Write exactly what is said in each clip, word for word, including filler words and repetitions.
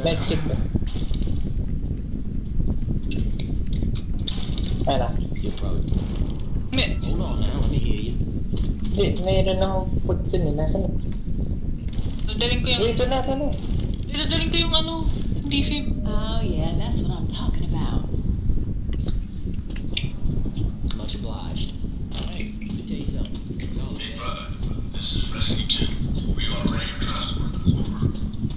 Medkit ko. Ay na. May... Hold on now, let me hear you. Hindi, mayroon akong food dun eh. Nasaan? Dadaling ko yung... Dito na, ito na. Dadaling ko yung ano, D F I M. Oh yeah, that's what I'm talking about. Much obliged. Hey, let me tell you something. Yo, hey, brother, this is Rescue two. We are ready to transfer. Over.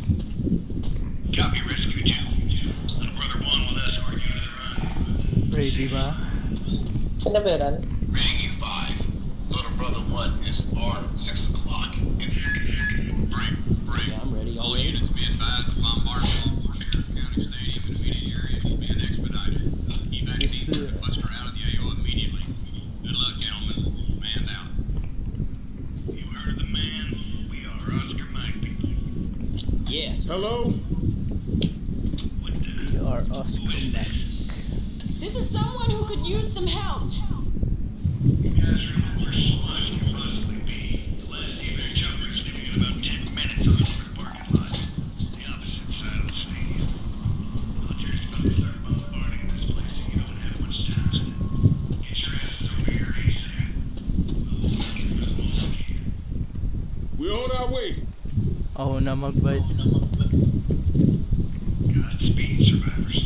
Copy, Rescue two. Little brother one will escort you to the run. Ready ba? Saan na ba yun? Reading you five. Little brother one is armed six o'clock. Break, break. yeah, I'm ready. All Already. units be advised of bombardment of Harris County Stadium and immediate area is being expedited. Evac Yes, teams sir. muster out of the A O immediately. Good luck, gentlemen. Man down. You heard the man. We are Oscar Mike. Yes. Hello? What the? We are Oscar Mac. This is someone who could use some help. You guys remember where somebody could possibly be. The last evac chopper is leaving in about ten minutes on the parking lot. The opposite side of the stadium. Military's about to start bombarding this place and you don't have much time. Get your asses over here ASAP. We're on our way. Ako na mag-bite. Godspeed, survivors.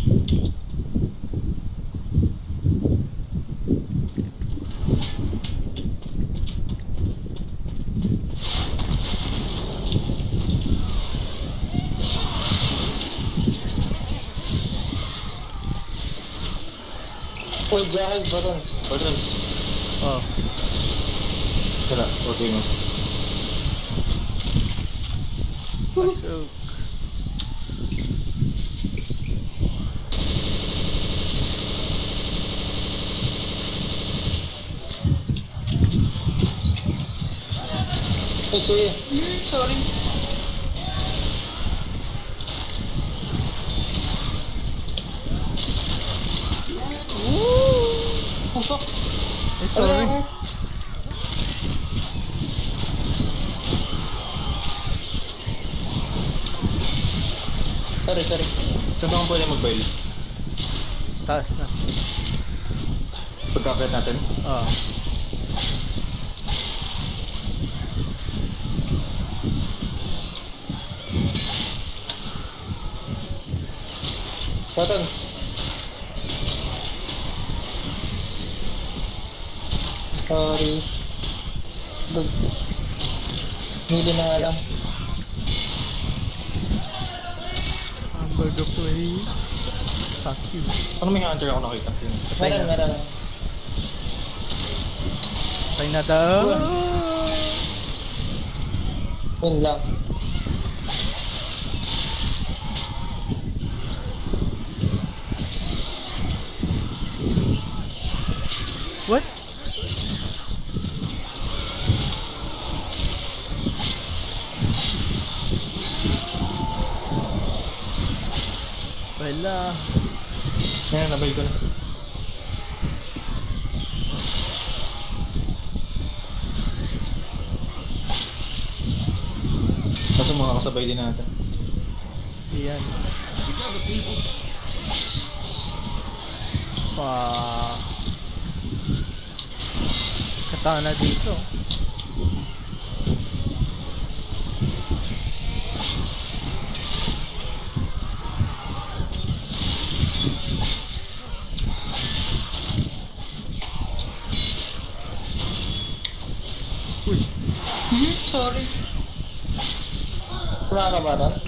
Uy, Jackal, buttons. Buttons. Oh. Tara, okay mo. Pasok. Uy, sige. Sorry. Oh fuck. Eh, sorry. Ano? Sorry, sorry. Saan ba kung pwede mag-bail? Taas na. Pagkakit natin? Oh. Buttons. Sorry. Good. Hindi na nga lang. Hamburger please. Fuck you. Ano may hunter ako nakita? Yun. Meron, meron. Patay na daw. Yun lang. What? Wala. Ngayon, nabail ko na. Kaso mga kasabay din natin. Iyan. Pa. Katana dito. Uy. Hmm, sorry. Wala ka ba doon?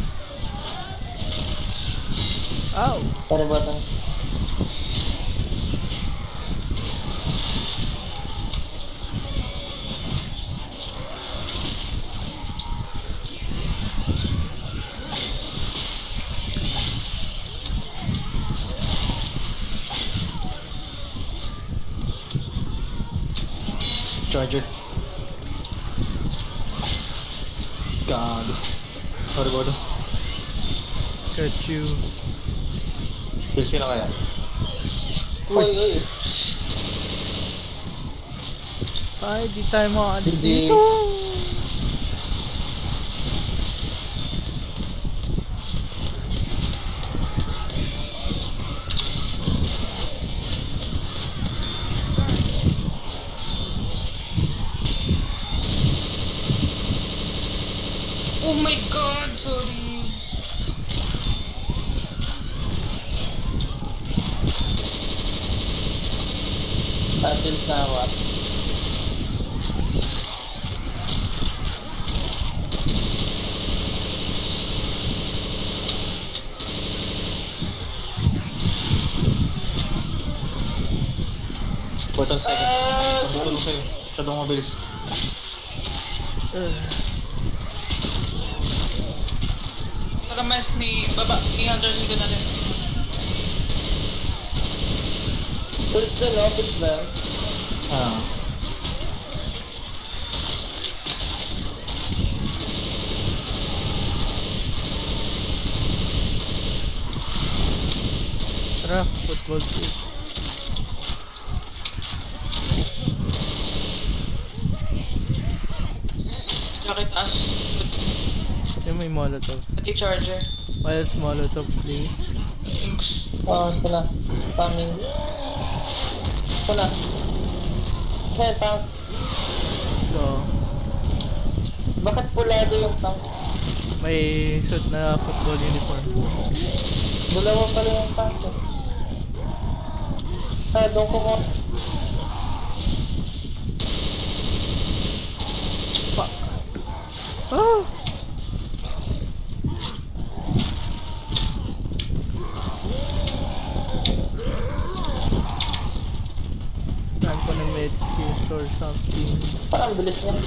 Ow. Sorry, buttons. Charger. Gago. Sorry, Bodo. Got you. Bills ka na kaya? Uy, uy. Ay, di tayo makaalis Hindi. dito. Oh my god, sorry. Battles na what? Portal second. Ah, Pagtulong sa'yo. Masyadong mabilis. Uh, Para mas may baba, i-under ka na rin. Pulse na no? Pulse ba? Ah. tara, football field. Jacket as. Sino may molotov? Pati charger. Miles molotov, please. Thanks. Oh, ito na. Coming. Saan na? Hey, tank. So, Bakit pulado yung tank? may suit na football uniform. Dalawa pala yung tank. eh. Ah, doon ko mo. Fuck. Ah! Saan ko na medkit or something. Parang bilis niya.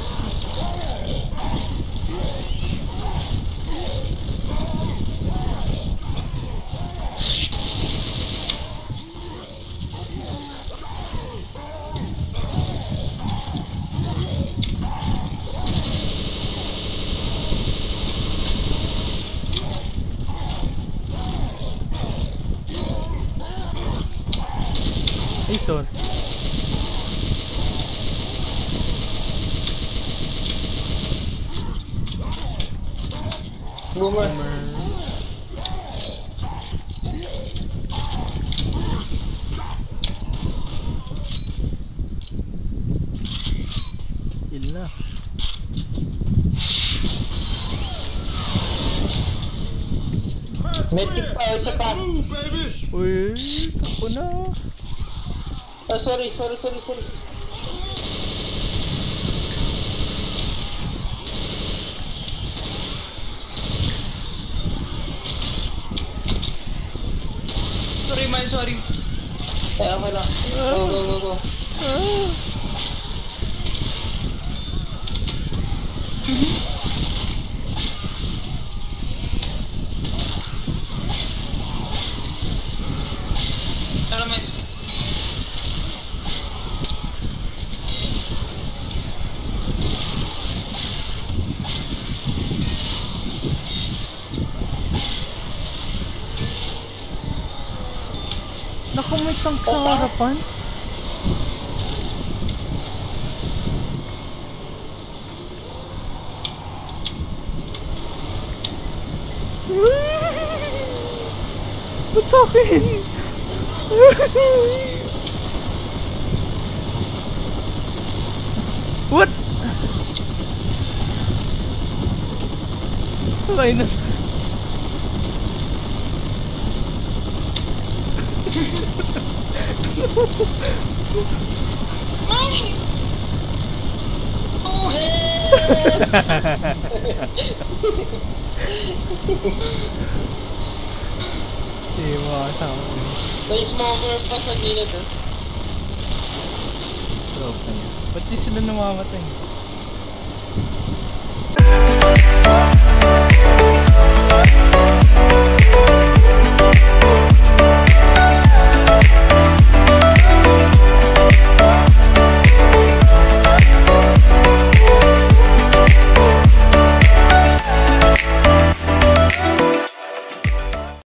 Hey, sorry. Boomer. Boomer. Heal na. Medkit pa, isa pa. Move, baby! Uy, takbo na. Ah, sorry, sorry, sorry, sorry. Sorry, man, sorry. Eh, okay lang. Go, go, go, go. Ah. Tara, man. Naku, may tank sa harapan. Ba't sa akin? What? Kaya na sa... Nice! Oh, Hindi mo kasama ko. May smoker pa sa gilid eh. Drop na niya. Ba't di sila namamatay? We'll be right back.